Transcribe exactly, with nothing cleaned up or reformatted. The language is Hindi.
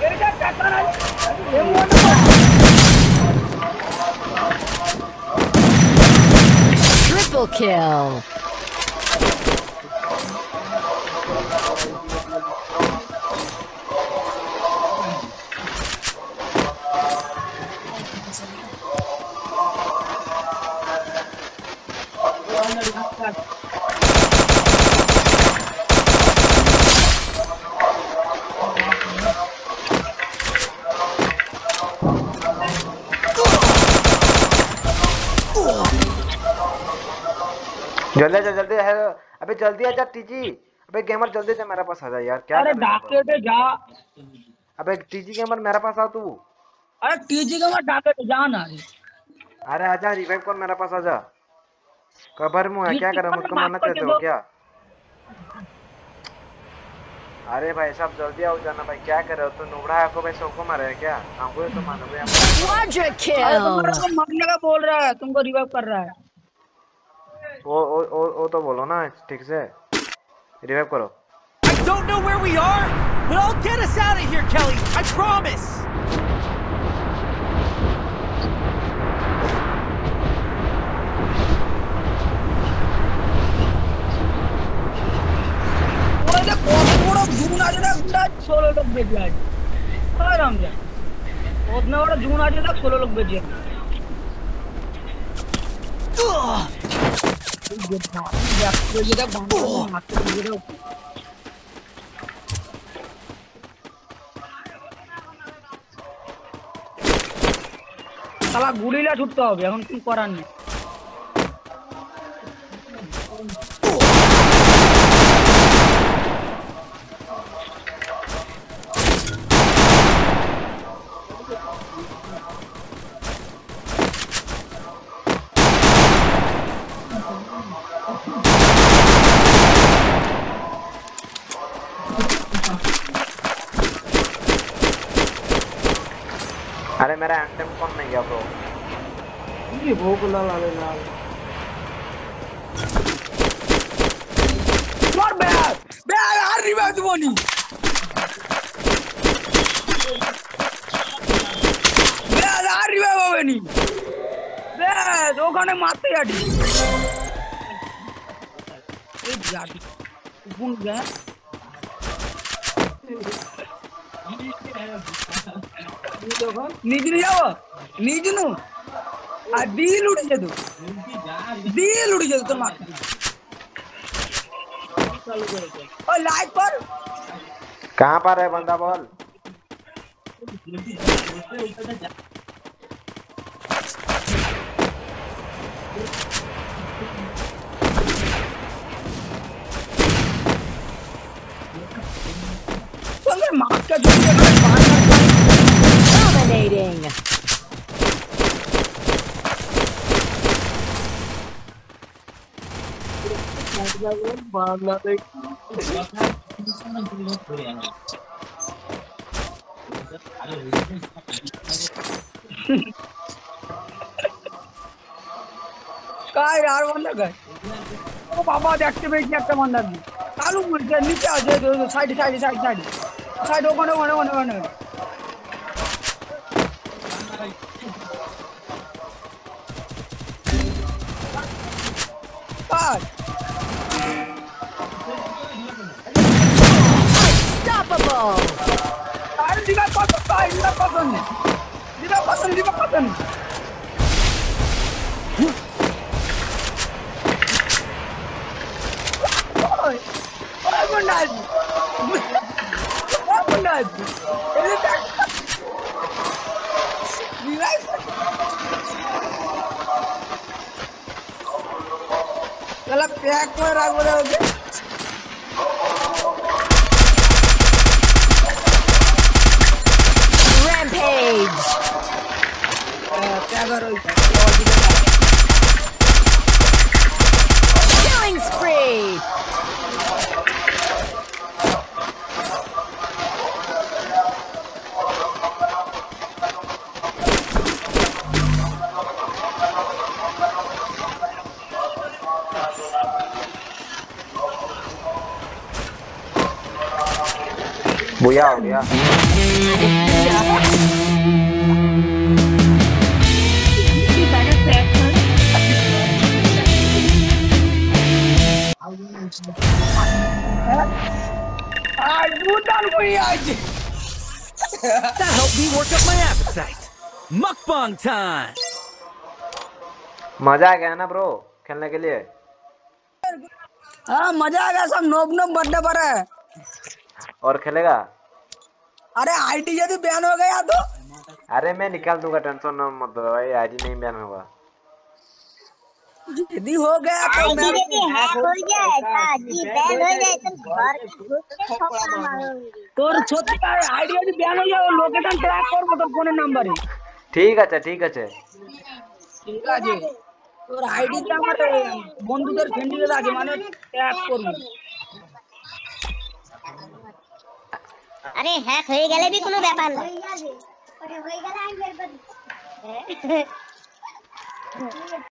Triple kill. जल्दी जा जल्दी है। अबे जल्दी आ जा टीजी। अबे गेमर जल्दी से मेरे पास आ जा यार, क्या अरे डाके पे जा। अबे टीजी गेमर मेरे पास आ तू। अरे टीजी गेमर डाके पे जा ना। अरे आजा, रिवाइव कर, मेरे पास आजा। कबर में है, क्या कर मुझको मारना चाहते हो क्या? अरे भाई साहब जल्दी आओ जाना भाई, क्या कर रहे हो? तो नोबड़ा है आपको भाई, सबको मारे है क्या? हमको तो मानो भाई। Quadra अरे kill. तुमको मारने का बोल रहा है, तुमको रिवाइव कर रहा है। वो वो वो, वो तो बोलो ना ठीक से, रिवाइव करो। I don't know where we are, but I'll get us out of here, Kelly. I promise. ओए बड़ा जून आज ना गुंडा सोलो लोग बेच आज। आराम से उतना बड़ा जून आज तक सोलो लोग बेच गए। ये तक बांध मारते हैं। साला गुड़िला छुटते হবে এখন কি করার নেই। अरे मेरा एंटेम कौन नहीं गया ब्रो? ये भोग लाल लाल लाल मार बे बे यार रिवाइव बोनी बे यार रिवाइव होवेनी बे ওখানে মারতে যাটি এই যাটি কোন গে निजनु जाओ निजनु आ दिल उड़ जा तू दिल उड़ जा तो मार ओ लाइक पर कहां पर है बंदा बोल? तो मार का जो Dominating. काय यार बंदा गए ओ बाबा देखते बैठ के একটা बंदा भी कालू मुझे नीचे आ जाए side side side side side open open open open Unstoppable. अरे दिखा पसंद है दिखा पसंद दिखा पसंद दिखा पसंद ओए ओए गुंडाज ओए गुंडाज ये देख रिवाइव चला पैक में रख रहे हो Rampage. Killing spree. बुया हो गया। That helped me work up my appetite. Mukbang time. मजा आ गया ना ब्रो खेलने के लिए? हाँ मजा आ गया, सब नोब नोब बर्थडे पर है। और खेलेगा? अरे आईडी यदि बैन हो गया तो? अरे मैं निकाल दूंगा, टेंशन मत लो भाई, आईडी नहीं बैन होगा। यदि हो गया तो मैं हैक हो जाए ताकि बैन हो जाए तो घर की घुस के ठोका मारूंगी। তোর সত্যি আইডি যদি ব্যান হয়ে যায় লোকেশন ট্র্যাক করব তোর ফোনের নাম্বারে। ঠিক আছে ঠিক আছে ঠিক আছে, তোর আইডিতে আমার বন্ধুদের ফ্রেন্ডে লাগে মানে ট্র্যাক করব। আরে হ্যাক হয়ে গেলে भी কোনো ব্যাপার না, হয়ে গেলে আমি বের করে